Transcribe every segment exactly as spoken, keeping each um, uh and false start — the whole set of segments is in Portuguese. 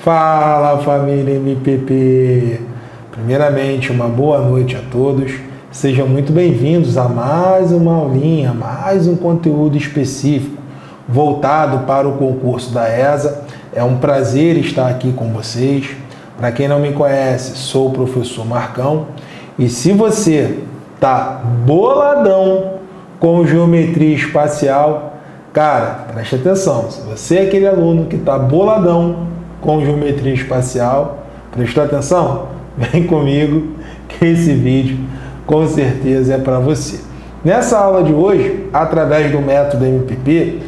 Fala, família M P P! Primeiramente, uma boa noite a todos. Sejam muito bem-vindos a mais uma aulinha, mais um conteúdo específico voltado para o concurso da E S A. É um prazer estar aqui com vocês. Para quem não me conhece, sou o professor Marcão. E se você tá boladão com geometria espacial, cara, preste atenção. Se você é aquele aluno que tá boladão com geometria espacial, prestou atenção? Vem comigo que esse vídeo com certeza é para você. Nessa aula de hoje, através do método M P P,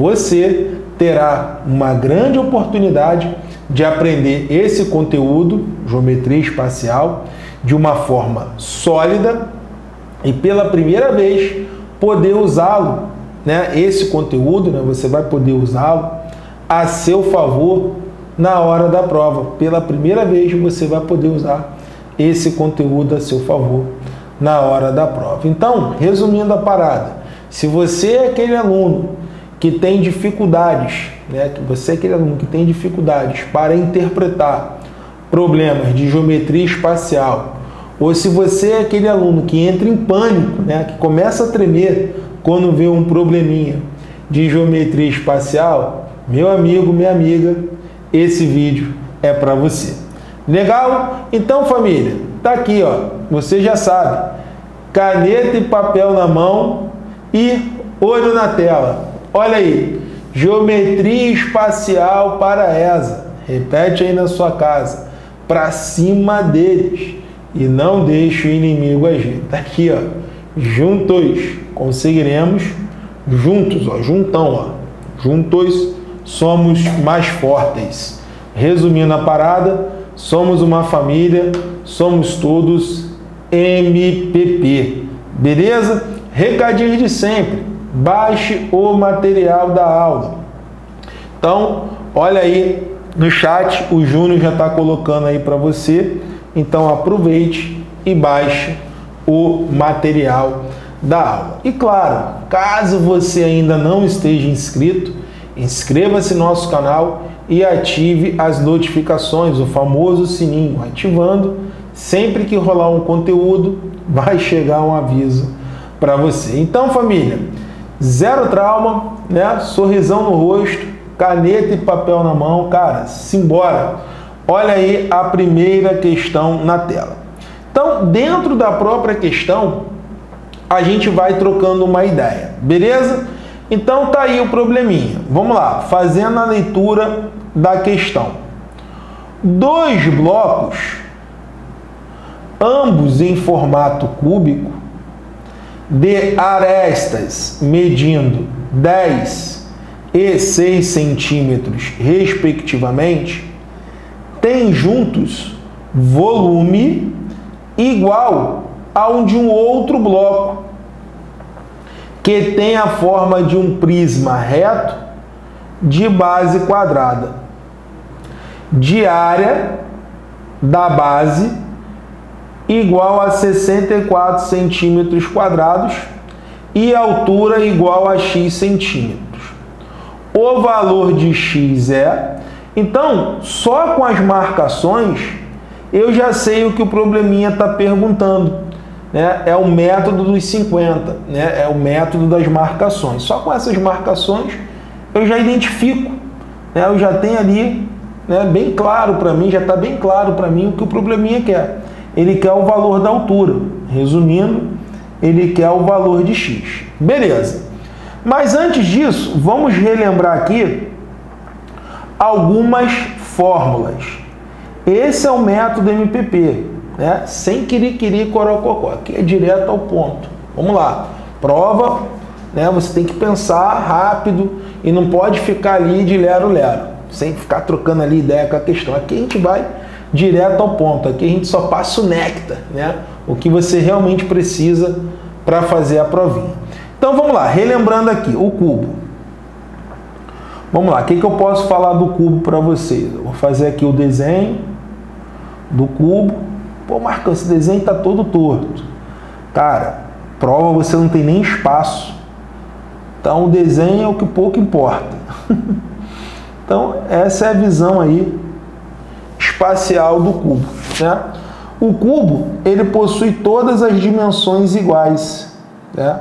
você terá uma grande oportunidade de aprender esse conteúdo, geometria espacial, de uma forma sólida e pela primeira vez poder usá-lo, né? Esse conteúdo, né? Você vai poder usá-lo a seu favor na hora da prova. Pela primeira vez você vai poder usar esse conteúdo a seu favor na hora da prova. Então, resumindo a parada, se você é aquele aluno que tem dificuldades, né, que você é aquele aluno que tem dificuldades para interpretar problemas de geometria espacial, ou se você é aquele aluno que entra em pânico, né, que começa a tremer quando vê um probleminha de geometria espacial, meu amigo, minha amiga, esse vídeo é para você. Legal? Então, família, tá aqui, ó. Você já sabe. Caneta e papel na mão e olho na tela. Olha aí. Geometria espacial para a E S A. Repete aí na sua casa. Para cima deles. E não deixe o inimigo agir. Tá aqui, ó. Juntos conseguiremos. Juntos, ó. Juntão, ó. Juntos somos mais fortes. Resumindo a parada, somos uma família, somos todos M P P. Beleza? Recadinho de sempre. Baixe o material da aula. Então, olha aí no chat, o Júnior já está colocando aí para você. Então, aproveite e baixe o material da aula. E claro, caso você ainda não esteja inscrito, inscreva-se no nosso canal e ative as notificações, o famoso sininho, ativando. Sempre que rolar um conteúdo, vai chegar um aviso para você. Então, família, zero trauma, né? Sorrisão no rosto, caneta e papel na mão, cara, simbora. Olha aí a primeira questão na tela. Então, dentro da própria questão, a gente vai trocando uma ideia, beleza? Então tá aí o probleminha. Vamos lá, fazendo a leitura da questão. Dois blocos, ambos em formato cúbico, de arestas medindo dez e seis centímetros, respectivamente, têm juntos volume igual ao de um outro bloco, que tem a forma de um prisma reto de base quadrada, de área da base igual a sessenta e quatro centímetros quadrados e altura igual a x centímetros. O valor de x é... Então, só com as marcações, eu já sei o que o probleminha está perguntando. Né? É o método dos cinquenta, né? É o método das marcações. Só com essas marcações eu já identifico, né? Eu já tenho ali, né, bem claro para mim, já está bem claro para mim o que o probleminha quer. Ele quer o valor da altura. Resumindo, ele quer o valor de x. Beleza. Mas antes disso, vamos relembrar aqui algumas fórmulas. Esse é o método M P P. Né? Sem querer corococó, aqui é direto ao ponto. Vamos lá, prova, né? Você tem que pensar rápido e não pode ficar ali de lero-lero, sem ficar trocando ali ideia com a questão. Aqui a gente vai direto ao ponto, aqui a gente só passa o néctar, né? O que você realmente precisa para fazer a provinha. Então vamos lá, relembrando aqui, o cubo. Vamos lá, o que, que eu posso falar do cubo para vocês? Eu vou fazer aqui o desenho do cubo. Pô, Marcão, esse desenho está todo torto. Cara, prova você não tem nem espaço. Então, o desenho é o que pouco importa. Então, essa é a visão aí espacial do cubo, né? O cubo, ele possui todas as dimensões iguais, né?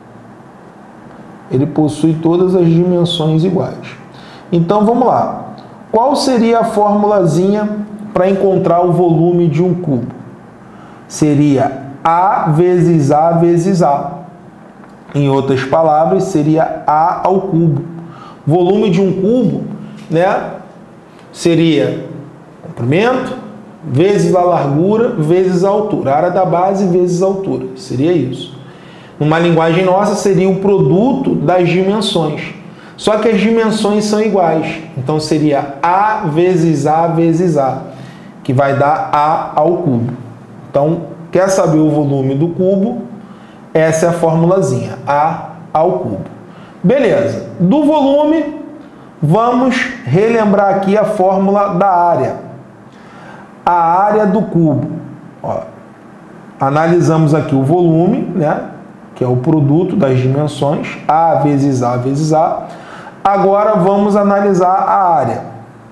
Ele possui todas as dimensões iguais. Então, vamos lá. Qual seria a formulazinha para encontrar o volume de um cubo? Seria A vezes A vezes A. Em outras palavras, seria A ao cubo. Volume de um cubo, né, seria comprimento vezes a largura vezes a altura. A área da base vezes a altura. Seria isso. Numa linguagem nossa, seria o produto das dimensões. Só que as dimensões são iguais. Então, seria A vezes A vezes A, que vai dar A ao cubo. Então, quer saber o volume do cubo? Essa é a formulazinha, A ao cubo. Beleza. Do volume, vamos relembrar aqui a fórmula da área. A área do cubo. Ó, analisamos aqui o volume, né, que é o produto das dimensões, A vezes A vezes A. Agora vamos analisar a área.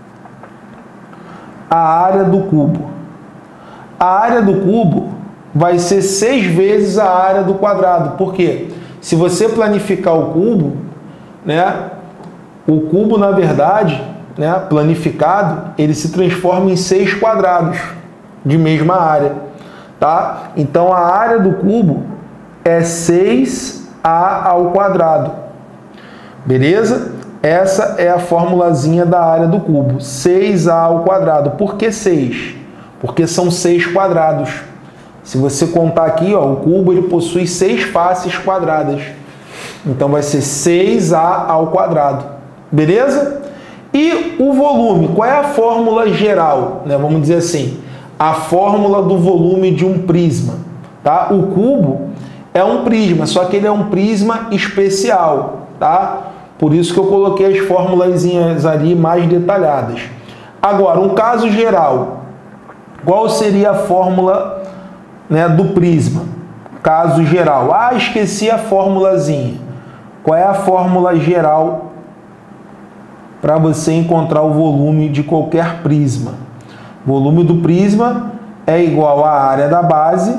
A área do cubo. A área do cubo vai ser seis vezes a área do quadrado. Por quê? Se você planificar o cubo, né, o cubo, na verdade, né, planificado, ele se transforma em seis quadrados de mesma área, tá? Então, a área do cubo é seis A ao quadrado. Beleza? Essa é a formulazinha da área do cubo, seis A ao quadrado. Por que seis? Porque são seis quadrados. Se você contar aqui, ó, o cubo ele possui seis faces quadradas. Então vai ser seis A ao quadrado. Beleza? E o volume, qual é a fórmula geral, né? Vamos dizer assim, a fórmula do volume de um prisma, tá? O cubo é um prisma, só que ele é um prisma especial, tá? Por isso que eu coloquei as formulazinhas ali mais detalhadas. Agora, um caso geral, qual seria a fórmula, né, do prisma? Caso geral. Ah, esqueci a formulazinha. Qual é a fórmula geral para você encontrar o volume de qualquer prisma? O volume do prisma é igual à área da base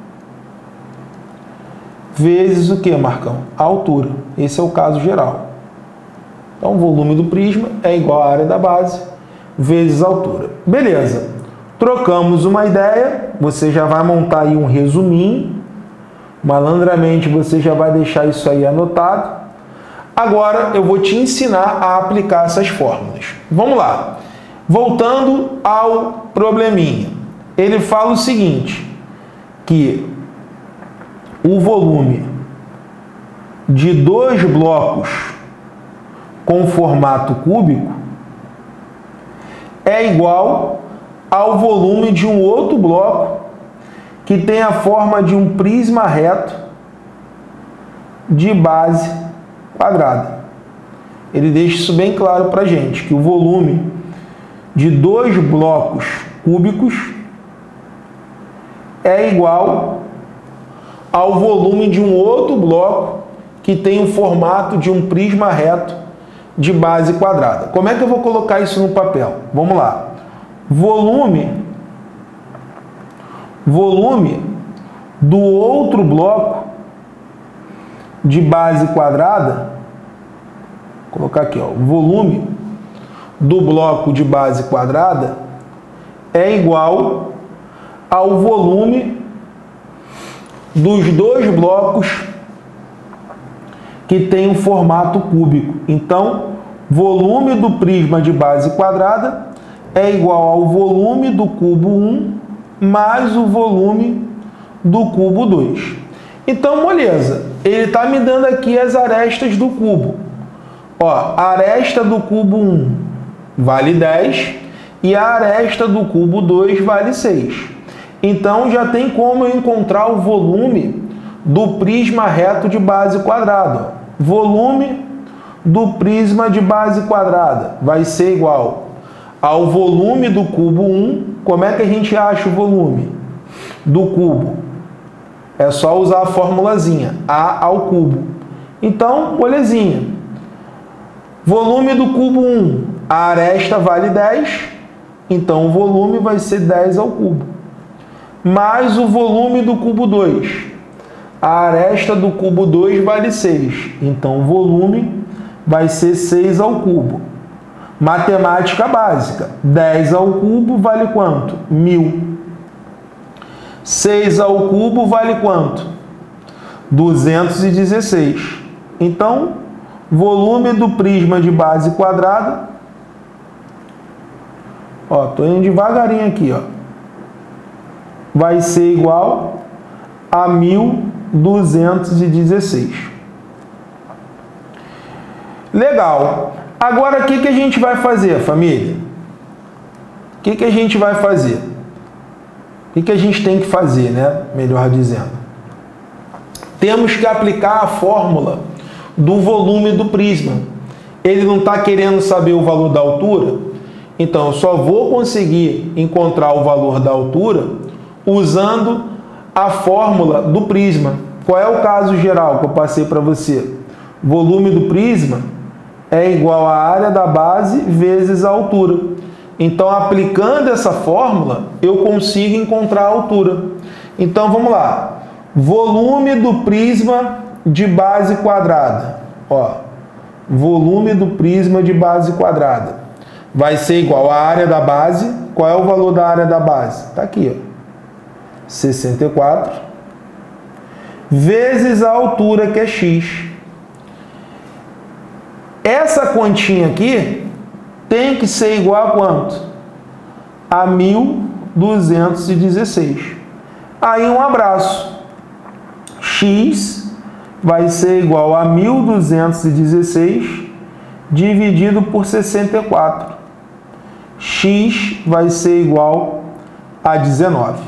vezes o que, Marcão? A altura. Esse é o caso geral. Então, o volume do prisma é igual à área da base vezes a altura. Beleza. Trocamos uma ideia, você já vai montar aí um resuminho. Malandramente, você já vai deixar isso aí anotado. Agora, eu vou te ensinar a aplicar essas fórmulas. Vamos lá. Voltando ao probleminha. Ele fala o seguinte, que o volume de dois blocos com formato cúbico é igual ao volume de um outro bloco que tem a forma de um prisma reto de base quadrada. Ele deixa isso bem claro para a gente, que o volume de dois blocos cúbicos é igual ao volume de um outro bloco que tem o formato de um prisma reto de base quadrada. Como é que eu vou colocar isso no papel? Vamos lá. Volume, volume do outro bloco de base quadrada, vou colocar aqui, ó, volume do bloco de base quadrada é igual ao volume dos dois blocos que tem um formato cúbico. Então, volume do prisma de base quadrada é igual ao volume do cubo um mais o volume do cubo dois. Então, beleza. Ele está me dando aqui as arestas do cubo. Ó, a aresta do cubo um vale dez e a aresta do cubo dois vale seis. Então, já tem como eu encontrar o volume do prisma reto de base quadrada. Volume do prisma de base quadrada vai ser igual ao volume do cubo um. Como é que a gente acha o volume do cubo? É só usar a formulazinha, A ao cubo. Então, molezinha. Volume do cubo um, a aresta vale dez Então, o volume vai ser dez ao cubo. Mais o volume do cubo dois. A aresta do cubo dois vale seis. Então, o volume vai ser seis ao cubo. Matemática básica. dez ao cubo vale quanto? mil. seis ao cubo vale quanto? duzentos e dezesseis. Então, volume do prisma de base quadrada. Ó, tô indo devagarinho aqui, ó. Vai ser igual a mil duzentos e dezesseis. Legal. Agora, o que, que a gente vai fazer, família? O que, que a gente vai fazer? O que, que a gente tem que fazer, né? Melhor dizendo. Temos que aplicar a fórmula do volume do prisma. Ele não está querendo saber o valor da altura? Então, eu só vou conseguir encontrar o valor da altura usando a fórmula do prisma. Qual é o caso geral que eu passei para você? Volume do prisma é igual à área da base vezes a altura. Então, aplicando essa fórmula, eu consigo encontrar a altura. Então, vamos lá. Volume do prisma de base quadrada. Ó, volume do prisma de base quadrada vai ser igual à área da base. Qual é o valor da área da base? Está aqui, ó. sessenta e quatro. Vezes a altura, que é x. Essa continha aqui tem que ser igual a quanto? A mil duzentos e dezesseis. Aí um abraço. X vai ser igual a mil duzentos e dezesseis dividido por sessenta e quatro. X vai ser igual a dezenove.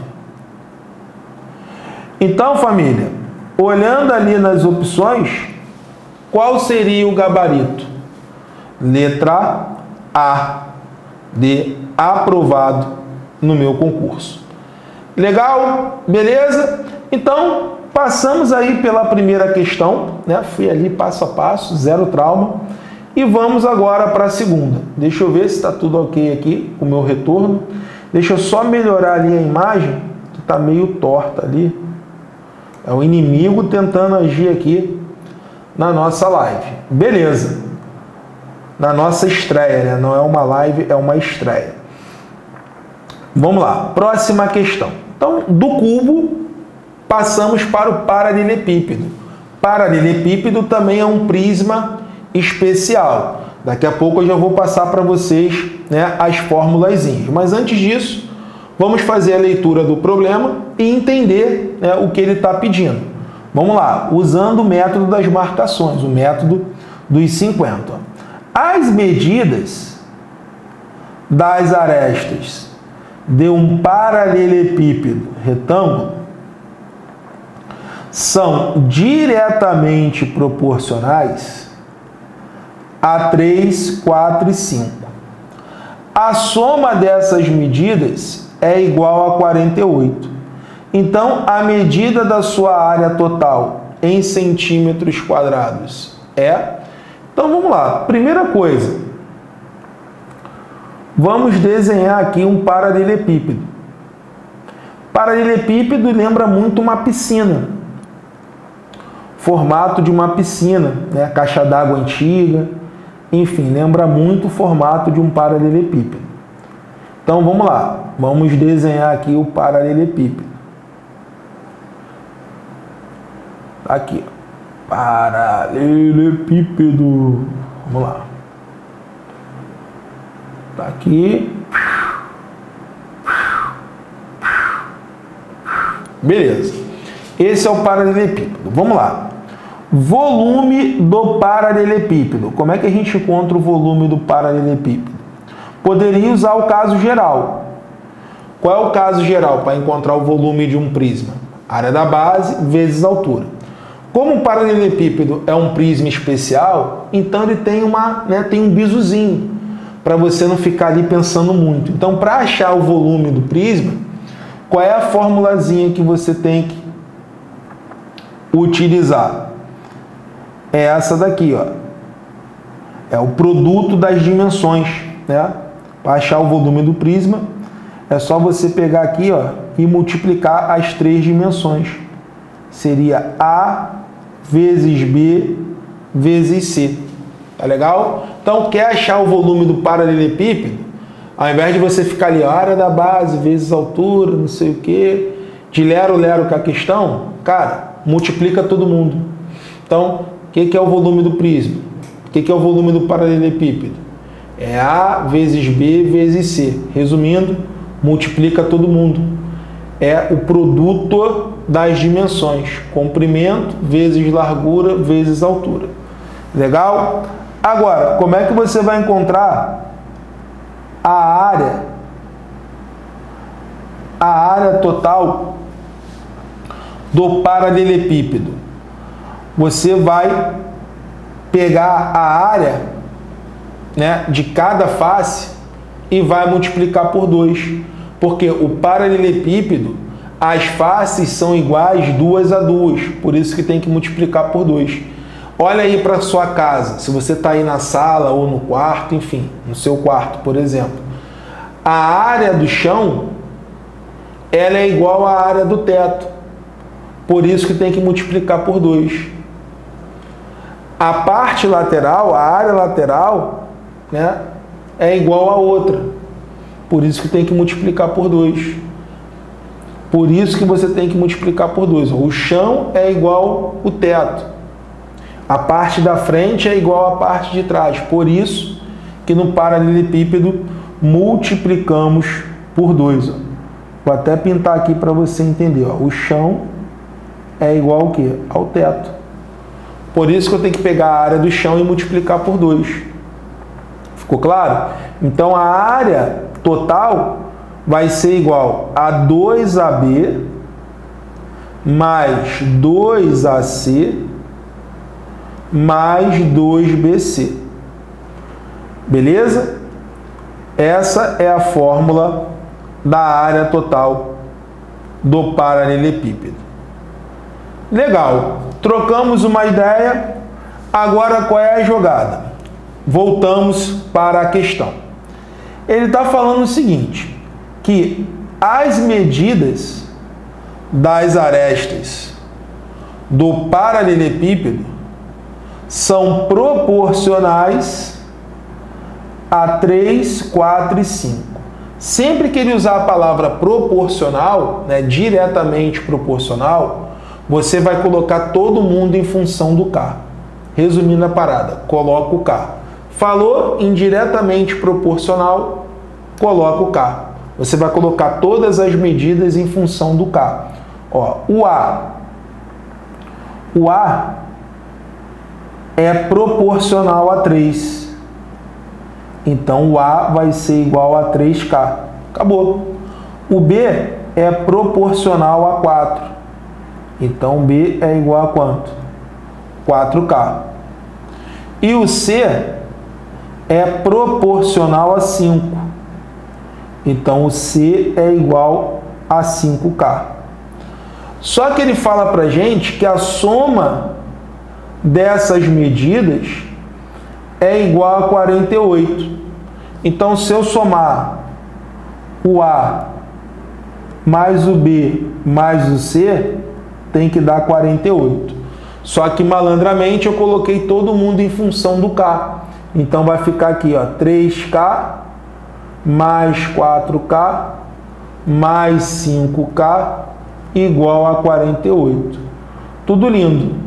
Então, família, olhando ali nas opções, qual seria o gabarito? Letra A, de aprovado no meu concurso. Legal? Beleza? Então, passamos aí pela primeira questão, né? Fui ali passo a passo, zero trauma. E vamos agora para a segunda. Deixa eu ver se está tudo ok aqui com o meu retorno. Deixa eu só melhorar ali a imagem, que está meio torta ali. É o inimigo tentando agir aqui na nossa live. Beleza. Na nossa estreia, né? Não é uma live, é uma estreia. Vamos lá. Próxima questão. Então, do cubo, passamos para o paralelepípedo. Paralelepípedo também é um prisma especial. Daqui a pouco eu já vou passar para vocês, né, as formulazinhas. Mas antes disso, vamos fazer a leitura do problema e entender, né, o que ele está pedindo. Vamos lá, usando o método das marcações, o método dos cinquenta. As medidas das arestas de um paralelepípedo retângulo são diretamente proporcionais a três, quatro e cinco. A soma dessas medidas é igual a quarenta e oito. Então, a medida da sua área total em centímetros quadrados é... Então, vamos lá. Primeira coisa, vamos desenhar aqui um paralelepípedo. Paralelepípedo lembra muito uma piscina. Formato de uma piscina, né? Caixa d'água antiga. Enfim, lembra muito o formato de um paralelepípedo. Então, vamos lá. Vamos desenhar aqui o paralelepípedo. Aqui, ó. Paralelepípedo. Vamos lá. Tá aqui. Beleza. Esse é o paralelepípedo. Vamos lá. Volume do paralelepípedo. Como é que a gente encontra o volume do paralelepípedo? Poderia usar o caso geral. Qual é o caso geral para encontrar o volume de um prisma? Área da base vezes altura. Como o paralelepípedo é um prisma especial, então ele tem, uma, né, tem um bizuzinho, para você não ficar ali pensando muito. Então, para achar o volume do prisma, qual é a formulazinha que você tem que utilizar? É essa daqui, ó. É o produto das dimensões, né? Para achar o volume do prisma, é só você pegar aqui, ó, e multiplicar as três dimensões. Seria A vezes B vezes C. Tá legal? Então, quer achar o volume do paralelepípedo? Ao invés de você ficar ali, a área da base vezes a altura, não sei o que, de lero-lero com a questão, cara, multiplica todo mundo. Então, o que, que é o volume do prisma? O que, que é o volume do paralelepípedo? É A vezes B vezes C. Resumindo, multiplica todo mundo. É o produto das dimensões. Comprimento vezes largura vezes altura. Legal? Agora, como é que você vai encontrar a área, a área total do paralelepípedo? Você vai pegar a área, né, de cada face e vai multiplicar por dois. Porque o paralelepípedo, as faces são iguais duas a duas. Por isso que tem que multiplicar por dois. Olha aí para sua casa, se você está aí na sala ou no quarto, enfim, no seu quarto, por exemplo. A área do chão, ela é igual à área do teto. Por isso que tem que multiplicar por dois. A parte lateral, a área lateral, né, é igual a outra. Por isso que tem que multiplicar por dois. Por isso que você tem que multiplicar por dois. O chão é igual ao teto. A parte da frente é igual à parte de trás. Por isso que no paralelepípedo multiplicamos por dois. Ó. Vou até pintar aqui para você entender. Ó. O chão é igual ao quê? Ao teto. Por isso que eu tenho que pegar a área do chão e multiplicar por dois. Ficou claro? Então a área total vai ser igual a dois A B mais dois A C mais dois B C. Beleza? Essa é a fórmula da área total do paralelepípedo. Legal. Trocamos uma ideia. Agora qual é a jogada? Voltamos para a questão. Ele está falando o seguinte, que as medidas das arestas do paralelepípedo são proporcionais a três, quatro e cinco. Sempre que ele usar a palavra proporcional, né, diretamente proporcional, você vai colocar todo mundo em função do K. Resumindo a parada, coloca o K. Falou indiretamente proporcional, coloca o K. Você vai colocar todas as medidas em função do K. Ó, o A. O A é proporcional a três. Então, o A vai ser igual a três K. Acabou. O B é proporcional a quatro. Então, B é igual a quanto? quatro K. E o C é proporcional a cinco. Então, o C é igual a cinco K. Só que ele fala para a gente que a soma dessas medidas é igual a quarenta e oito. Então, se eu somar o A mais o B mais o C, tem que dar quarenta e oito. Só que malandramente eu coloquei todo mundo em função do K. Então vai ficar aqui, ó, três K mais quatro K mais cinco K igual a quarenta e oito. Tudo lindo.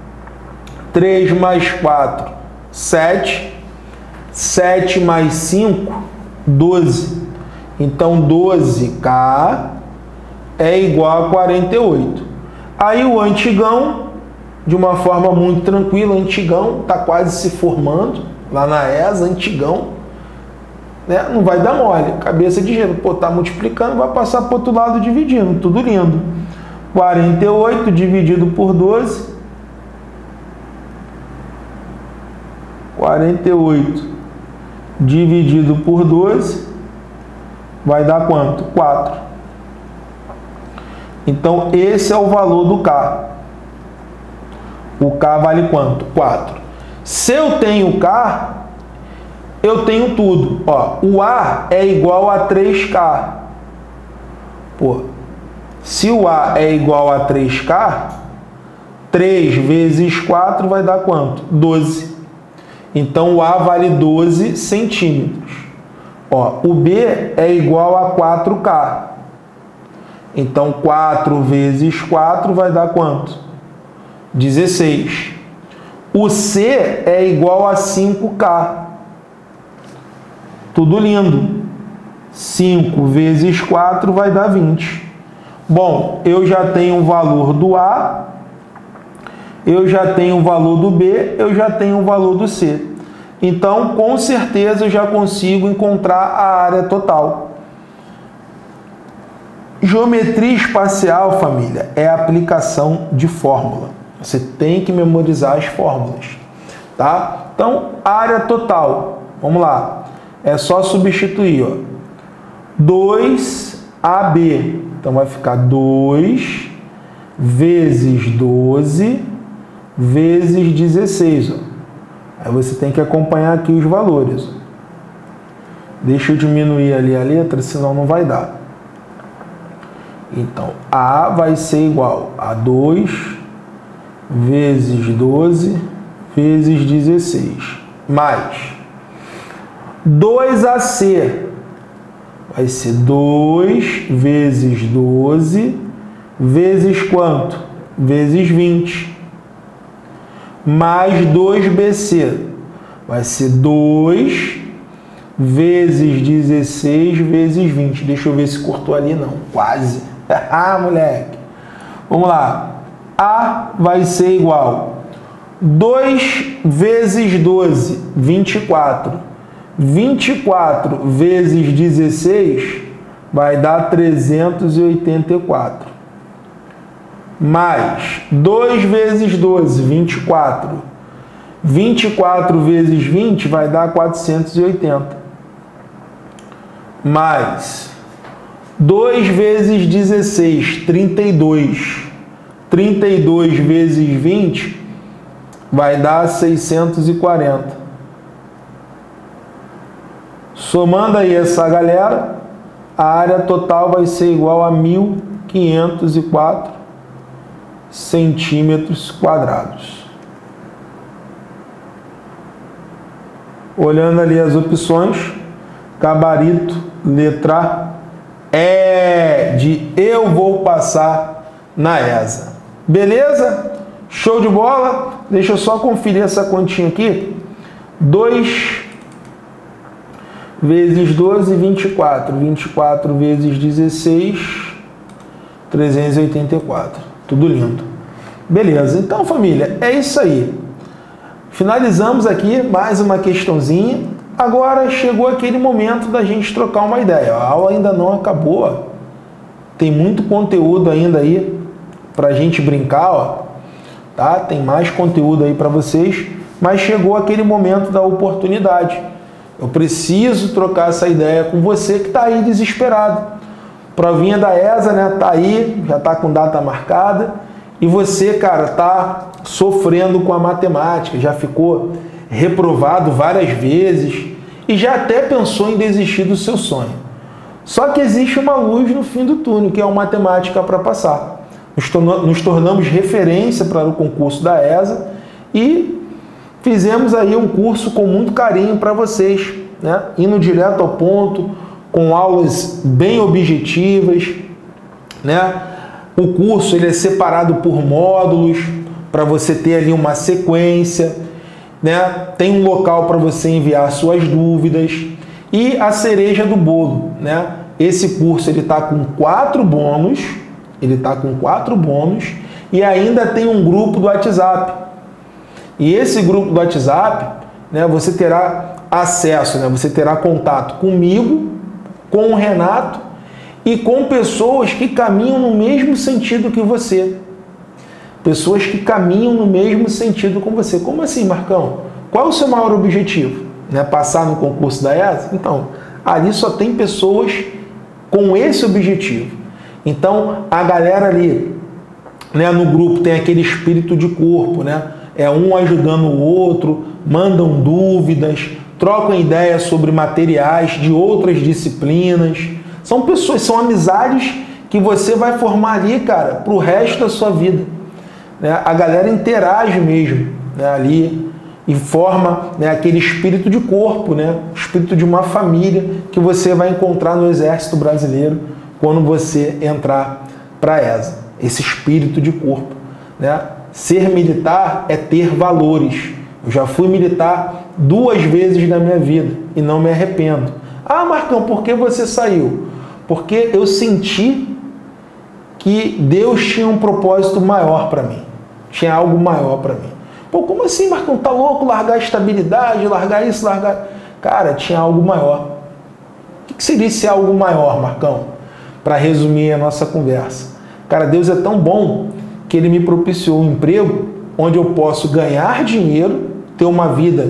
três mais quatro, sete. sete mais cinco, doze. Então, doze K é igual a quarenta e oito. Aí o antigão, de uma forma muito tranquila, antigão, está quase se formando, lá na E S A, antigão, né? Não vai dar mole, cabeça de gelo. Pô, tá multiplicando, vai passar para o outro lado dividindo, tudo lindo. quarenta e oito dividido por doze. quarenta e oito dividido por doze vai dar quanto? quatro. Então, esse é o valor do K. O K vale quanto? quatro. Se eu tenho K, eu tenho tudo. Ó, o A é igual a três K. Pô, se o A é igual a três K, três vezes quatro vai dar quanto? doze. Então, o A vale doze centímetros. Ó, o B é igual a quatro K. Então, quatro vezes quatro vai dar quanto? dezesseis. O C é igual a cinco K. Tudo lindo. cinco vezes quatro vai dar vinte. Bom, eu já tenho o valor do A, eu já tenho o valor do B, eu já tenho o valor do C. Então, com certeza, eu já consigo encontrar a área total. Geometria espacial, família, é a aplicação de fórmula. Você tem que memorizar as fórmulas, tá? Então, área total, vamos lá. É só substituir, ó. dois A B. Então, vai ficar dois vezes doze vezes dezesseis. Ó. Aí você tem que acompanhar aqui os valores. Ó. Deixa eu diminuir ali a letra, senão não vai dar. Então, A vai ser igual a dois vezes doze vezes dezesseis. Mais dois A C. Vai ser dois vezes doze vezes quanto? Vezes vinte. Mais dois B C. Vai ser dois vezes dezesseis vezes vinte. Deixa eu ver se cortou ali. Não, quase. Ah, moleque. Vamos lá. A vai ser igual dois vezes doze, vinte e quatro. vinte e quatro vezes dezesseis vai dar trezentos e oitenta e quatro. Mais dois vezes doze, vinte e quatro. vinte e quatro vezes vinte vai dar quatrocentos e oitenta. Mais dois vezes dezesseis, trinta e dois. trinta e dois vezes vinte vai dar seiscentos e quarenta. Somando aí essa galera, a área total vai ser igual a mil quinhentos e quatro centímetros quadrados. Olhando ali as opções, gabarito, letra E de eu vou passar na E S A. Beleza? Show de bola? Deixa eu só conferir essa continha aqui. dois vezes doze, vinte e quatro. vinte e quatro vezes dezesseis, trezentos e oitenta e quatro. Tudo lindo. Beleza. Então, família, é isso aí. Finalizamos aqui mais uma questãozinha. Agora chegou aquele momento da gente trocar uma ideia. A aula ainda não acabou. Tem muito conteúdo ainda aí pra gente brincar, ó. Tá? Tem mais conteúdo aí para vocês, mas chegou aquele momento da oportunidade. Eu preciso trocar essa ideia com você que está aí desesperado. Provinha da E S A, né? Tá aí, já tá com data marcada. E você, cara, tá sofrendo com a matemática, já ficou reprovado várias vezes e já até pensou em desistir do seu sonho. Só que existe uma luz no fim do túnel, que é a matemática para passar. Nos, tornamos, nos tornamos referência para o concurso da E S A e fizemos aí um curso com muito carinho para vocês, né? Indo direto ao ponto, com aulas bem objetivas, né? O curso ele é separado por módulos para você ter ali uma sequência, né? Tem um local para você enviar suas dúvidas e a cereja do bolo, né? Esse curso ele está com quatro bônus, ele está com quatro bônus e ainda tem um grupo do WhatsApp. E esse grupo do WhatsApp, né? Você terá acesso, né? Você terá contato comigo, com o Renato e com pessoas que caminham no mesmo sentido que você. Pessoas que caminham no mesmo sentido com você. Como assim, Marcão? Qual é o seu maior objetivo? Né? Passar no concurso da E S A? Então, ali só tem pessoas com esse objetivo. Então, a galera ali, né, no grupo tem aquele espírito de corpo, né? É um ajudando o outro, mandam dúvidas, trocam ideias sobre materiais de outras disciplinas. São pessoas, são amizades que você vai formar ali, cara, para o resto da sua vida. Né? A galera interage mesmo, né, ali e forma, né, aquele espírito de corpo, né, espírito de uma família que você vai encontrar no Exército Brasileiro quando você entrar para a E S A. Esse espírito de corpo. Né? Ser militar é ter valores. Eu já fui militar duas vezes na minha vida e não me arrependo. Ah, Marcão, por que você saiu? Porque eu senti que Deus tinha um propósito maior para mim. Tinha algo maior para mim. Pô, como assim, Marcão? Tá louco largar a estabilidade, largar isso, largar... Cara, tinha algo maior. O que seria esse algo maior, Marcão? Para resumir a nossa conversa. Cara, Deus é tão bom que Ele me propiciou um emprego onde eu posso ganhar dinheiro, ter uma vida,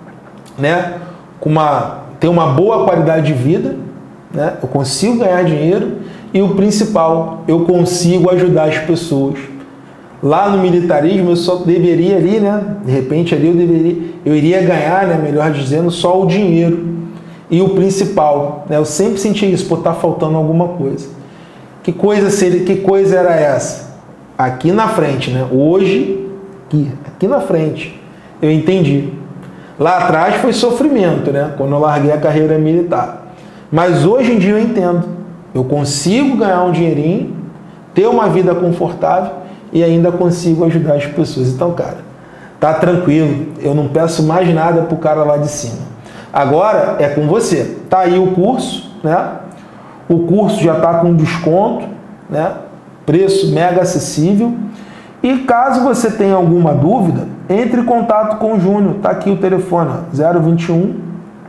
né, com uma, ter uma boa qualidade de vida, né? Eu consigo ganhar dinheiro e o principal, eu consigo ajudar as pessoas. Lá no militarismo eu só deveria ali, né, de repente ali eu deveria, eu iria ganhar, né, melhor dizendo, só o dinheiro. E o principal, né, eu sempre senti isso, por estar faltando alguma coisa. Que coisa seria, que coisa era essa? Aqui na frente, né? Hoje, aqui, aqui na frente, eu entendi. Lá atrás foi sofrimento, né? Quando eu larguei a carreira militar. Mas hoje em dia eu entendo. Eu consigo ganhar um dinheirinho, ter uma vida confortável e ainda consigo ajudar as pessoas. Então, cara, tá tranquilo. Eu não peço mais nada pro cara lá de cima. Agora é com você. Tá aí o curso, né? O curso já está com desconto, né? Preço mega acessível. E caso você tenha alguma dúvida, entre em contato com o Júnior. Está aqui o telefone, zero vinte e um,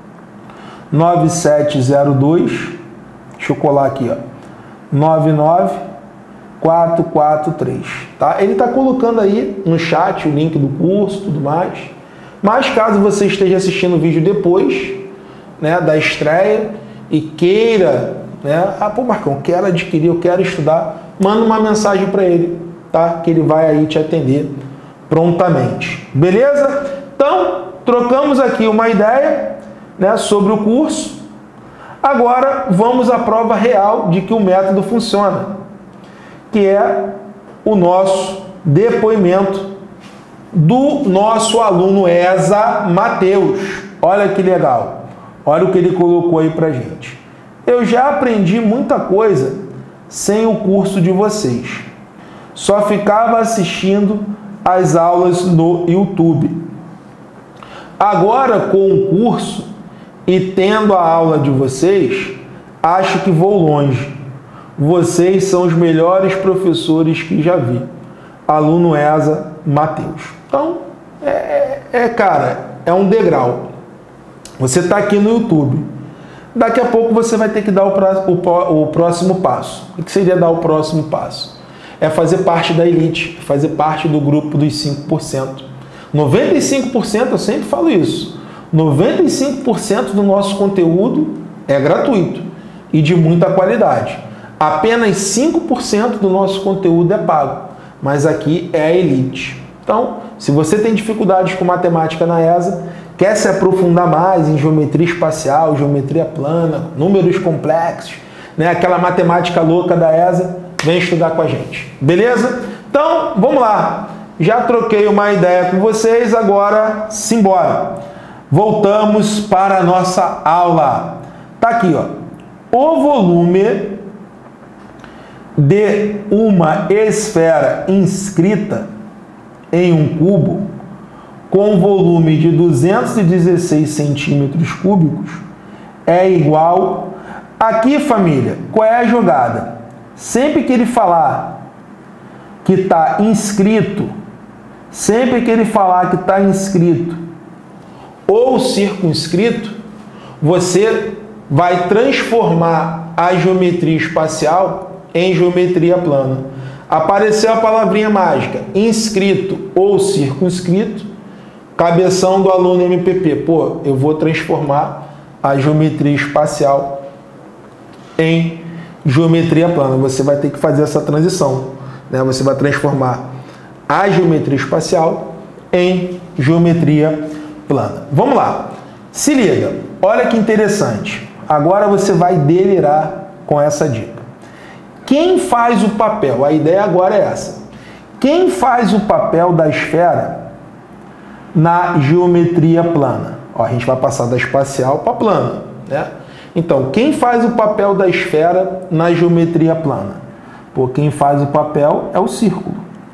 nove sete zero dois, deixa eu colar aqui, ó, nove nove quatro quatro três. Tá? Ele está colocando aí no chat o link do curso e tudo mais. Mas caso você esteja assistindo o vídeo depois, né, da estreia e queira... Né? Ah, pô, Marcão, quero adquirir, eu quero estudar, manda uma mensagem para ele, tá? Que ele vai aí te atender prontamente. Beleza? Então, trocamos aqui uma ideia, né, sobre o curso. Agora, vamos à prova real de que o método funciona, que é o nosso depoimento do nosso aluno E S A, Matheus. Olha que legal. Olha o que ele colocou aí pra gente. Eu já aprendi muita coisa sem o curso de vocês. Só ficava assistindo as aulas no YouTube. Agora, com o curso e tendo a aula de vocês, acho que vou longe. Vocês são os melhores professores que já vi. Aluno E S A, Matheus. Então, é, é, cara, é um degrau. Você está aqui no YouTube. Daqui a pouco você vai ter que dar o, pra, o, o próximo passo. O que seria dar o próximo passo? É fazer parte da elite, fazer parte do grupo dos cinco por cento. noventa e cinco por cento, eu sempre falo isso, noventa e cinco por cento do nosso conteúdo é gratuito e de muita qualidade. Apenas cinco por cento do nosso conteúdo é pago, mas aqui é a elite. Então, se você tem dificuldades com matemática na E S A, quer se aprofundar mais em geometria espacial, geometria plana, números complexos, né? Aquela matemática louca da E S A, vem estudar com a gente. Beleza? Então, vamos lá. Já troquei uma ideia com vocês, agora simbora. Voltamos para a nossa aula. Tá aqui, ó. O volume de uma esfera inscrita em um cubo com volume de duzentos e dezesseis centímetros cúbicos é igual... Aqui, família, qual é a jogada? Sempre que ele falar que está inscrito, sempre que ele falar que está inscrito ou circunscrito, você vai transformar a geometria espacial em geometria plana. Apareceu a palavrinha mágica, inscrito ou circunscrito, cabeção do aluno M P P. Pô, eu vou transformar a geometria espacial em geometria plana. Você vai ter que fazer essa transição, né? Você vai transformar a geometria espacial em geometria plana. Vamos lá. Se liga, olha que interessante. Agora você vai delirar com essa dica. Quem faz o papel? A ideia agora é essa. Quem faz o papel da esfera na geometria plana? Ó, a gente vai passar da espacial para plana, né? Então, quem faz o papel da esfera na geometria plana? Pô, quem faz o papel é o círculo.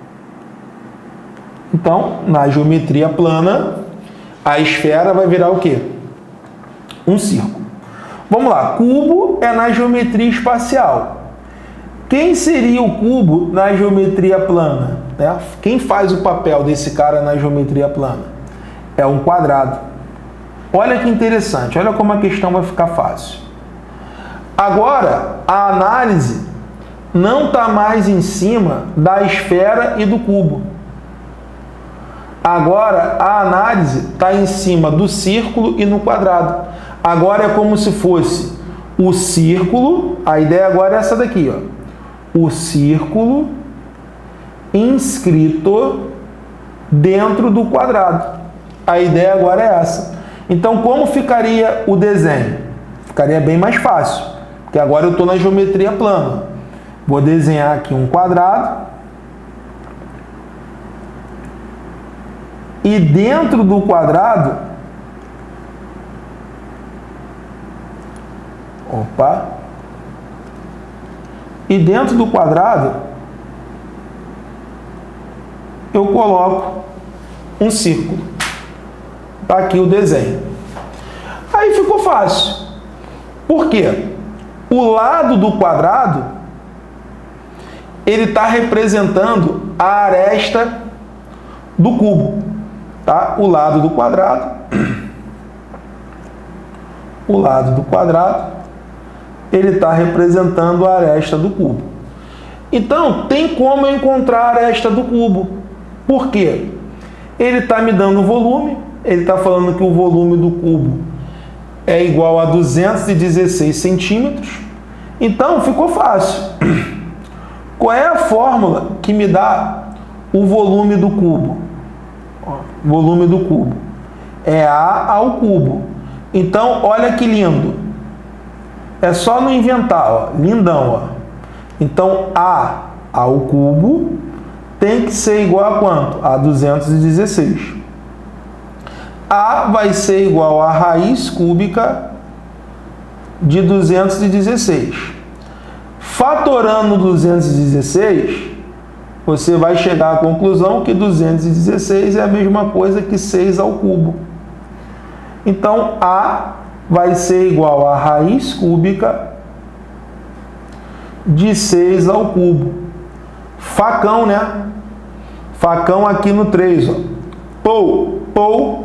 Então, na geometria plana, a esfera vai virar o quê? Um círculo. Vamos lá, cubo é na geometria espacial. Quem seria o cubo na geometria plana? Né? Quem faz o papel desse cara na geometria plana? É um quadrado. Olha que interessante, olha como a questão vai ficar fácil. Agora, a análise não está mais em cima da esfera e do cubo. Agora, a análise está em cima do círculo e no quadrado. Agora é como se fosse o círculo, a ideia agora é essa daqui, ó. O círculo inscrito dentro do quadrado. A ideia agora é essa. Então, como ficaria o desenho? Ficaria bem mais fácil, porque agora eu estou na geometria plana. Vou desenhar aqui um quadrado. E dentro do quadrado, opa, e dentro do quadrado, eu coloco um círculo. Está aqui o desenho. Aí ficou fácil. Por quê? O lado do quadrado, ele está representando a aresta do cubo. Tá? O lado do quadrado, o lado do quadrado, ele está representando a aresta do cubo. Então, tem como eu encontrar a aresta do cubo. Por quê? Ele está me dando o volume, ele está falando que o volume do cubo é igual a duzentos e dezesseis centímetros. Então, ficou fácil. Qual é a fórmula que me dá o volume do cubo? Volume do cubo é A ao cubo. Então, olha que lindo. É só não inventar, ó. Lindão, ó. Então, A ao cubo tem que ser igual a quanto? A duzentos e dezesseis. A vai ser igual a raiz cúbica de duzentos e dezesseis. Fatorando duzentos e dezesseis, você vai chegar à conclusão que duzentos e dezesseis é a mesma coisa que seis ao cubo. Então, A vai ser igual a raiz cúbica de seis ao cubo. Facão, né? Facão aqui no três, ó. Pou, pou.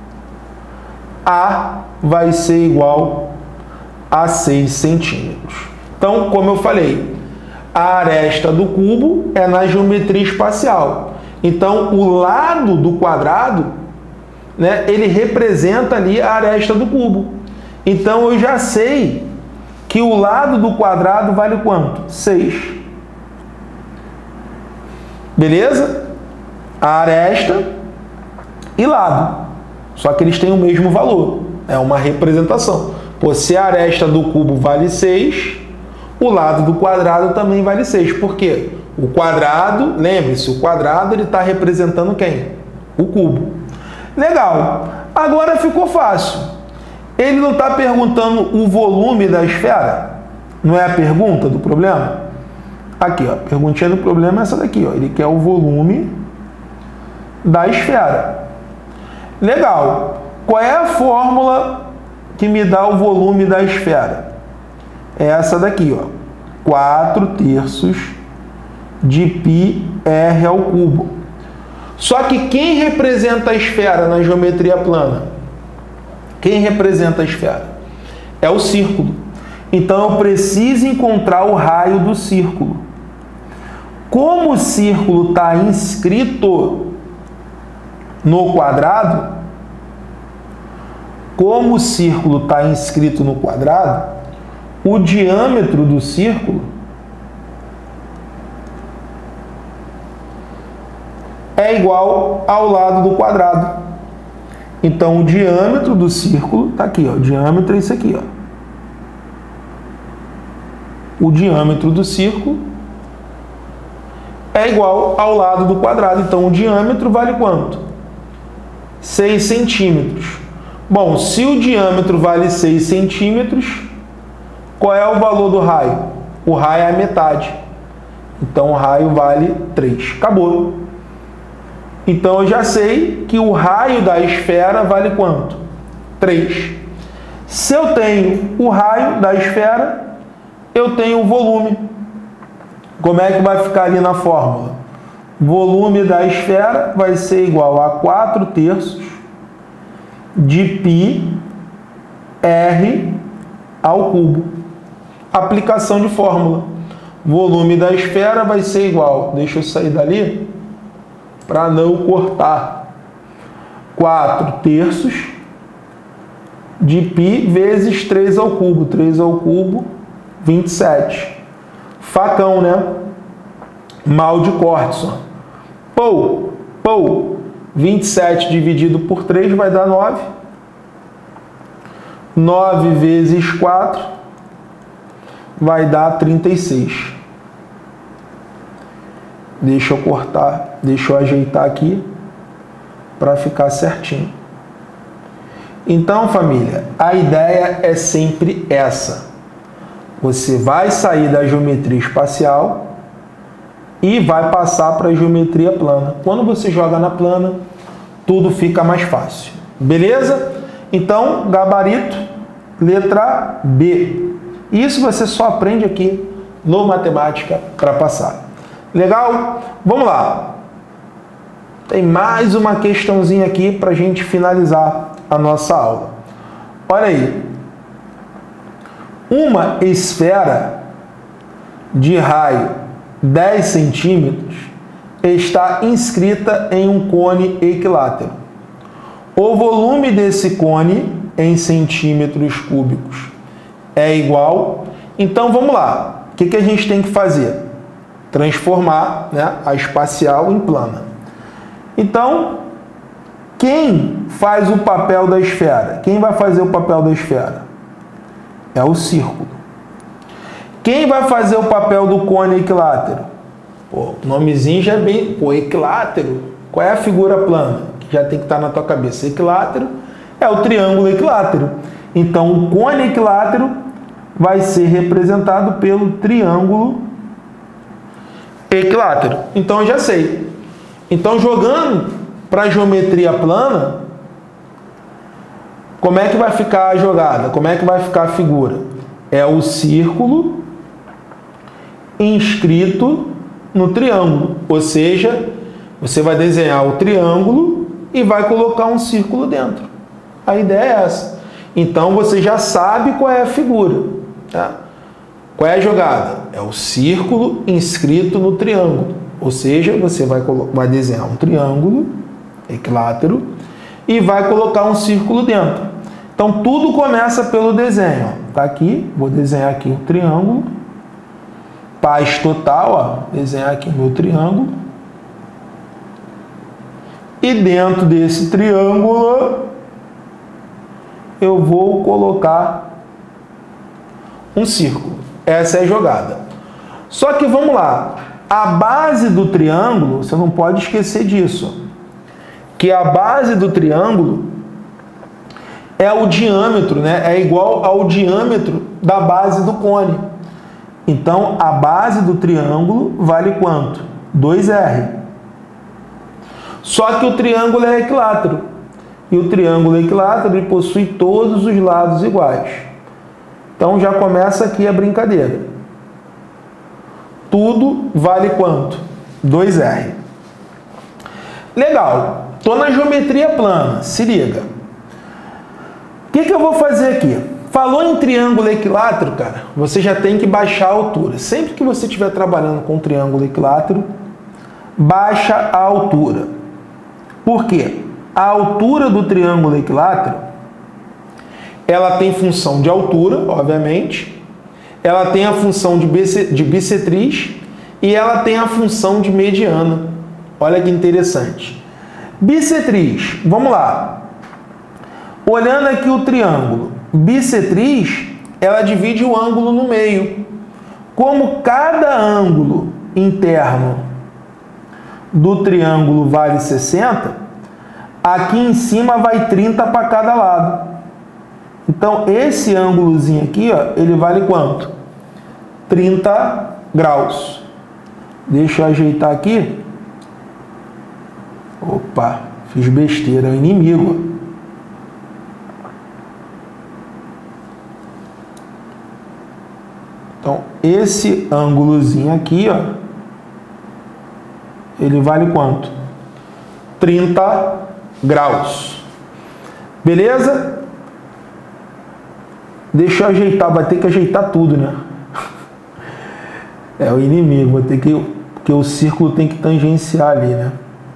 A vai ser igual a seis centímetros. Então, como eu falei, a aresta do cubo é na geometria espacial. Então, o lado do quadrado, né, ele representa ali a aresta do cubo. Então, eu já sei que o lado do quadrado vale quanto? seis. Beleza? A aresta e lado. Só que eles têm o mesmo valor. É uma representação. Pô, se a aresta do cubo vale seis... o lado do quadrado também vale seis. Por quê? O quadrado, lembre-se, o quadrado ele está representando quem? O cubo. Legal. Agora ficou fácil. Ele não está perguntando o volume da esfera? Não é a pergunta do problema? Aqui, ó, a perguntinha do problema é essa daqui, ó. Ele quer o volume da esfera. Legal. Qual é a fórmula que me dá o volume da esfera? É essa daqui, ó. quatro terços de πr ao cubo. Só que quem representa a esfera na geometria plana? Quem representa a esfera? É o círculo. Então, eu preciso encontrar o raio do círculo. Como o círculo está inscrito no quadrado, como o círculo está inscrito no quadrado, o diâmetro do círculo é igual ao lado do quadrado. Então, o diâmetro do círculo está aqui, ó. O diâmetro é isso aqui, ó. O diâmetro do círculo é igual ao lado do quadrado. Então, o diâmetro vale quanto? seis centímetros. Bom, se o diâmetro vale seis centímetros, qual é o valor do raio? O raio é a metade. Então, o raio vale três. Acabou. Então, eu já sei que o raio da esfera vale quanto? três. Se eu tenho o raio da esfera, eu tenho o volume. Como é que vai ficar ali na fórmula? Volume da esfera vai ser igual a quatro terços de π r ao cubo. Aplicação de fórmula. Volume da esfera vai ser igual, deixa eu sair dali para não cortar, quatro terços de π vezes três ao cubo. três ao cubo, vinte e sete. Facão, né? Mal de corte. Pou, pou. vinte e sete dividido por três vai dar nove. nove vezes quatro vai dar trinta e seis. Deixa eu cortar, deixa eu ajeitar aqui para ficar certinho. Então, família, a ideia é sempre essa. Você vai sair da geometria espacial e vai passar para a geometria plana. Quando você joga na plana, tudo fica mais fácil. Beleza? Então, gabarito, letra B. Isso você só aprende aqui no Matemática para passar. Legal? Vamos lá. Tem mais uma questãozinha aqui para a gente finalizar a nossa aula. Olha aí. Uma esfera de raio dez centímetros está inscrita em um cone equilátero. O volume desse cone em centímetros cúbicos é igual. Então vamos lá. O que, que a gente tem que fazer? Transformar, né, a espacial em plana. Então, quem faz o papel da esfera? Quem vai fazer o papel da esfera? É o círculo. Quem vai fazer o papel do cone equilátero? Pô, o nomezinho já é bem... Pô, equilátero. Qual é a figura plana? Que já tem que estar na tua cabeça. Equilátero é o triângulo equilátero. Então, o cone equilátero vai ser representado pelo triângulo equilátero. Então, eu já sei. Então, jogando para a geometria plana, como é que vai ficar a jogada? Como é que vai ficar a figura? É o círculo inscrito no triângulo. Ou seja, você vai desenhar o triângulo e vai colocar um círculo dentro. A ideia é essa. Então, você já sabe qual é a figura. Tá? Qual é a jogada? É o círculo inscrito no triângulo. Ou seja, você vai, vai desenhar um triângulo equilátero e vai colocar um círculo dentro. Então, tudo começa pelo desenho. Tá aqui, vou desenhar aqui um triângulo. Paz total, ó. Desenhar aqui o meu triângulo. E dentro desse triângulo, eu vou colocar um círculo. Essa é a jogada. Só que vamos lá. A base do triângulo, você não pode esquecer disso. Que a base do triângulo é o diâmetro, né? É igual ao diâmetro da base do cone. Então, a base do triângulo vale quanto? dois R. Só que o triângulo é equilátero. E o triângulo equilátero ele possui todos os lados iguais. Então, já começa aqui a brincadeira. Tudo vale quanto? dois R. Legal. Estou na geometria plana. Se liga. O que, que eu vou fazer aqui? Falou em triângulo equilátero, cara, você já tem que baixar a altura. Sempre que você estiver trabalhando com triângulo equilátero, baixa a altura. Por quê? A altura do triângulo equilátero, ela tem função de altura, obviamente, ela tem a função de bissetriz e ela tem a função de mediana. Olha que interessante. Bissetriz, vamos lá. Olhando aqui o triângulo bissetriz, ela divide o ângulo no meio. Como cada ângulo interno do triângulo vale sessenta, aqui em cima vai trinta para cada lado. Então, esse ângulozinho aqui, ó, ele vale quanto? trinta graus. Deixa eu ajeitar aqui. Opa, fiz besteira, é o inimigo. Então, esse ângulozinho aqui, ó, ele vale quanto? trinta graus. Beleza? Deixa eu ajeitar, vai ter que ajeitar tudo, né? É o inimigo, vai ter que, porque o círculo tem que tangenciar ali, né?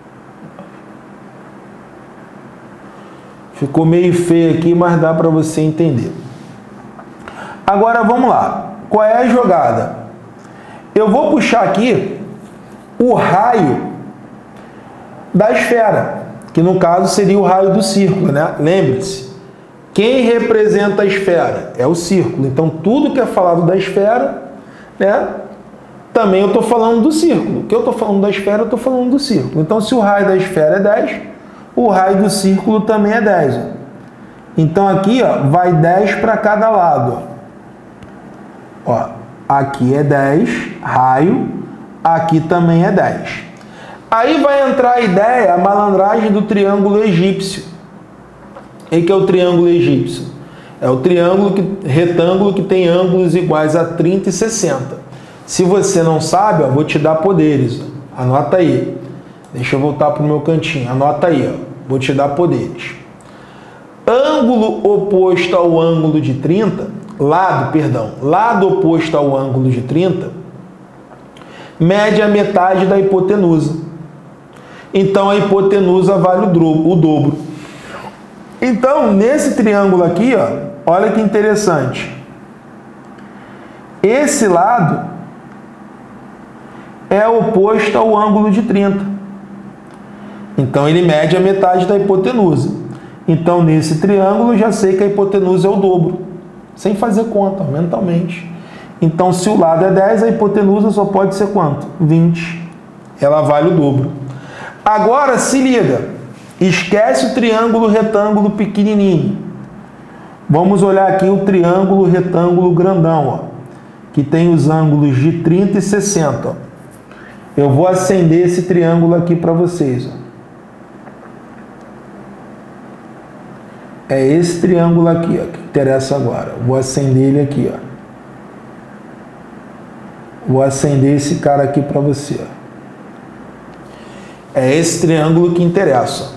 Ficou meio feio aqui, mas dá para você entender. Agora vamos lá. Qual é a jogada? Eu vou puxar aqui o raio da esfera, que no caso seria o raio do círculo, né? Lembre-se, quem representa a esfera é o círculo. Então, tudo que é falado da esfera, né? Também eu estou falando do círculo. O que eu estou falando da esfera, eu estou falando do círculo. Então, se o raio da esfera é dez, o raio do círculo também é dez. Ó. Então, aqui ó, vai dez para cada lado. Ó. Ó, aqui é dez, raio, aqui também é dez. Aí vai entrar a ideia, a malandragem do triângulo egípcio. E que é o triângulo egípcio? É o triângulo que, retângulo que tem ângulos iguais a trinta e sessenta. Se você não sabe, ó, vou te dar poderes. Ó. Anota aí. Deixa eu voltar para o meu cantinho. Anota aí. Ó. Vou te dar poderes. Ângulo oposto ao ângulo de trinta, lado, perdão, lado oposto ao ângulo de trinta, mede a metade da hipotenusa. Então, a hipotenusa vale o dobro. Então, nesse triângulo aqui, ó, olha que interessante. Esse lado é oposto ao ângulo de trinta. Então, ele mede a metade da hipotenusa. Então, nesse triângulo, já sei que a hipotenusa é o dobro. Sem fazer conta, mentalmente. Então, se o lado é dez, a hipotenusa só pode ser quanto? vinte. Ela vale o dobro. Agora, se liga. Esquece o triângulo retângulo pequenininho. Vamos olhar aqui o triângulo retângulo grandão, ó, que tem os ângulos de trinta e sessenta. Ó. Eu vou acender esse triângulo aqui para vocês. Ó. É esse triângulo aqui, ó, que interessa agora. Vou acender ele aqui, ó. Vou acender esse cara aqui para você. Ó. É esse triângulo que interessa.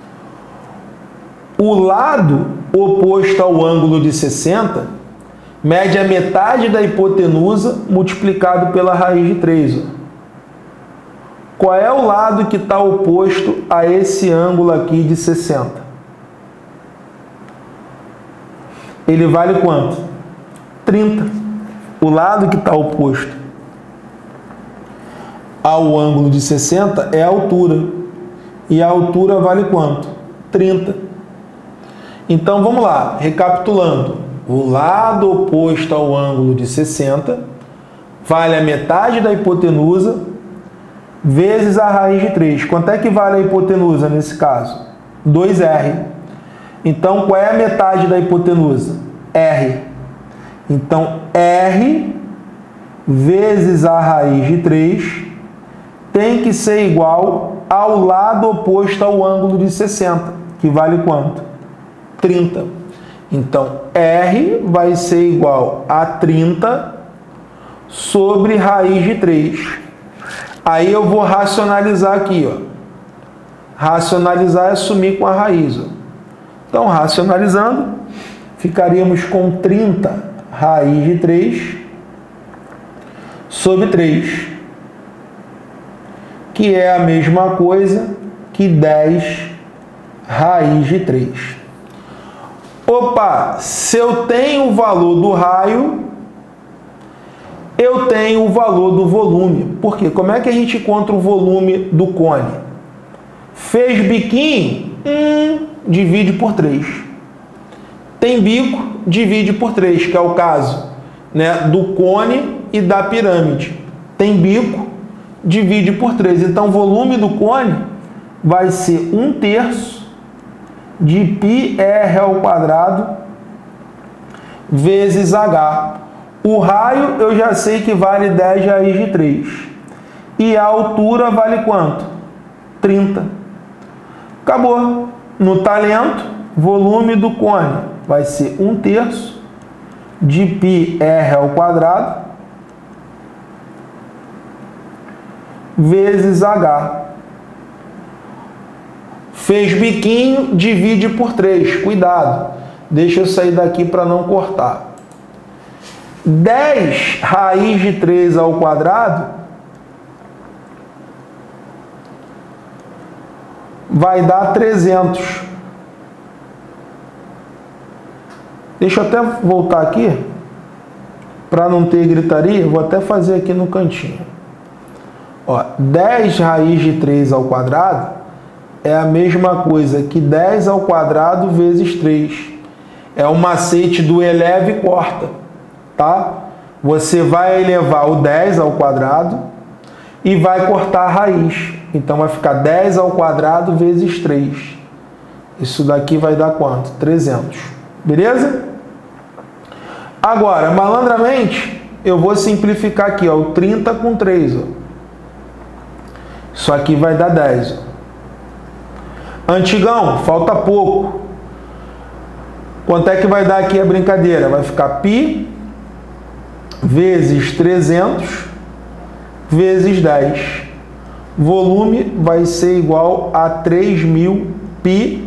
O lado oposto ao ângulo de sessenta mede a metade da hipotenusa multiplicado pela raiz de três. Ó. Qual é o lado que está oposto a esse ângulo aqui de sessenta? Ele vale quanto? trinta. O lado que está oposto ao ângulo de sessenta é a altura. E a altura vale quanto? trinta. Então, vamos lá. Recapitulando. O lado oposto ao ângulo de sessenta vale a metade da hipotenusa vezes a raiz de três. Quanto é que vale a hipotenusa nesse caso? dois R. Então, qual é a metade da hipotenusa? R. Então, R vezes a raiz de três tem que ser igual ao lado oposto ao ângulo de sessenta, que vale quanto? trinta. Então, R vai ser igual a trinta sobre raiz de três. Aí eu vou racionalizar aqui, ó. Racionalizar é sumir com a raiz, ó. Então, racionalizando, ficaríamos com trinta raiz de três sobre três, que é a mesma coisa que dez raiz de três. Opa, se eu tenho o valor do raio, eu tenho o valor do volume. Por quê? Como é que a gente encontra o volume do cone? Fez biquinho? Hum, divide por três. Tem bico, divide por três, que é o caso, né, do cone e da pirâmide. Tem bico, divide por três. Então, o volume do cone vai ser um terço de πr ao quadrado vezes h. O raio eu já sei que vale dez raiz de três. E a altura vale quanto? trinta. Acabou. No talento, volume do cone vai ser um terço de πr ao quadrado vezes h. Fez biquinho, divide por três. Cuidado, deixa eu sair daqui para não cortar. dez raiz de três ao quadrado vai dar trezentos. Deixa eu até voltar aqui, para não ter gritaria, vou até fazer aqui no cantinho. Ó, dez raiz de três ao quadrado é a mesma coisa que dez ao quadrado vezes três. É o macete do eleva e corta, tá? Você vai elevar o dez ao quadrado e vai cortar a raiz. Então vai ficar dez ao quadrado vezes três. Isso daqui vai dar quanto? trezentos. Beleza? Agora, malandramente, eu vou simplificar aqui, ó, o trinta com três. Ó. Isso aqui vai dar dez. Ó. Antigão, falta pouco. Quanto é que vai dar aqui a brincadeira? Vai ficar π vezes trezentos vezes dez. Volume vai ser igual a três mil π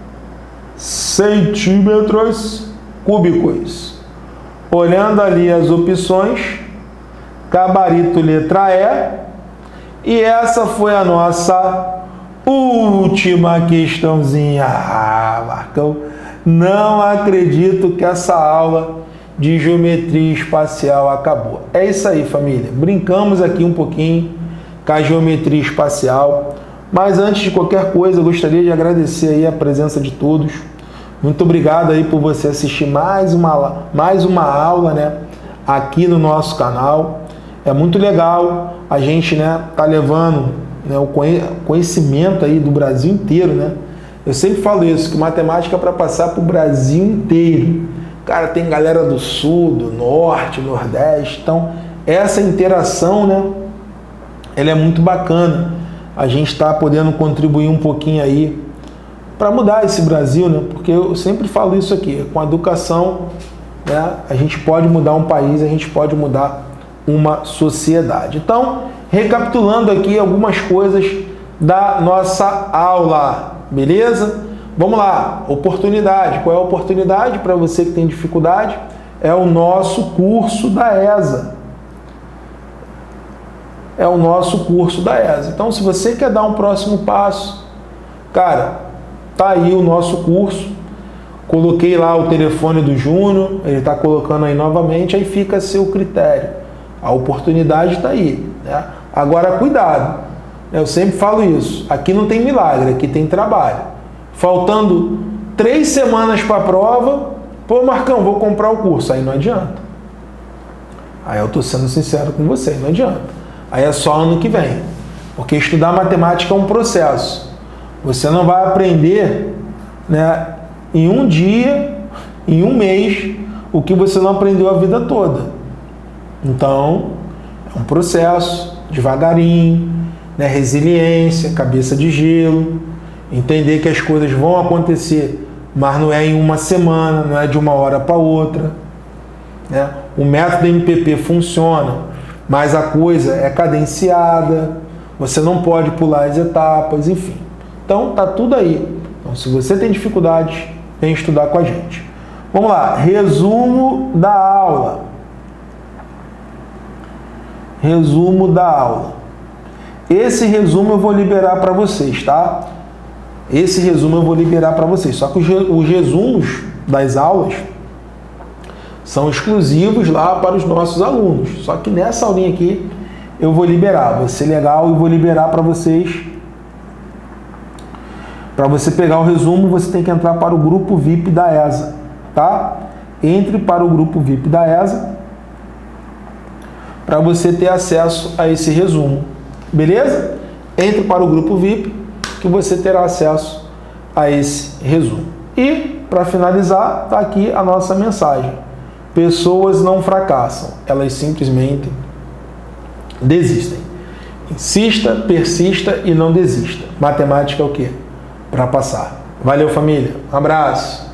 centímetros cúbicos. Olhando ali as opções, gabarito letra E, e essa foi a nossa última questãozinha. Ah, Marcão, não acredito que essa aula de geometria espacial acabou. É isso aí, família. Brincamos aqui um pouquinho com a geometria espacial. Mas antes de qualquer coisa, eu gostaria de agradecer aí a presença de todos. Muito obrigado aí por você assistir mais uma, mais uma aula, né, aqui no nosso canal. É muito legal a gente, né, tá levando, né, o conhecimento aí do Brasil inteiro, né? Eu sempre falo isso, que matemática é para passar para o Brasil inteiro. Cara, tem galera do Sul, do Norte, Nordeste. Então, essa interação, né, ela é muito bacana. A gente está podendo contribuir um pouquinho aí para mudar esse Brasil, né? Porque eu sempre falo isso aqui, com a educação, né, a gente pode mudar um país, a gente pode mudar uma sociedade. Então, recapitulando aqui algumas coisas da nossa aula, beleza? Vamos lá, oportunidade. Qual é a oportunidade para você que tem dificuldade? É o nosso curso da E S A. É o nosso curso da E S A. Então, se você quer dar um próximo passo, cara, tá aí o nosso curso. Coloquei lá o telefone do Júnior, ele está colocando aí novamente, aí fica a seu critério. A oportunidade está aí, né? Agora, cuidado. Eu sempre falo isso. Aqui não tem milagre, aqui tem trabalho. Faltando três semanas para a prova, pô, Marcão, vou comprar o curso. Aí não adianta. Aí eu estou sendo sincero com você, não adianta. Aí é só ano que vem. Porque estudar matemática é um processo. Você não vai aprender, né, em um dia, em um mês, o que você não aprendeu a vida toda. Então, é um processo, devagarinho, né, resiliência, cabeça de gelo, entender que as coisas vão acontecer, mas não é em uma semana, não é de uma hora para outra, né? O método M P P funciona, mas a coisa é cadenciada, você não pode pular as etapas, enfim. Então, tá tudo aí. Então, se você tem dificuldade, vem estudar com a gente. Vamos lá, resumo da aula. Resumo da aula. Esse resumo eu vou liberar para vocês, tá? Esse resumo eu vou liberar para vocês. Só que os resumos das aulas são exclusivos lá para os nossos alunos. Só que nessa aulinha aqui eu vou liberar. Vai ser legal e vou liberar para vocês. Para você pegar o resumo, você tem que entrar para o grupo V I P da E S A. tá? Entre para o grupo V I P da E S A para você ter acesso a esse resumo, beleza? Entre para o grupo V I P que você terá acesso a esse resumo. E, para finalizar, está aqui a nossa mensagem. Pessoas não fracassam, elas simplesmente desistem. Insista, persista e não desista. Matemática é o quê? Para passar. Valeu, família. Um abraço.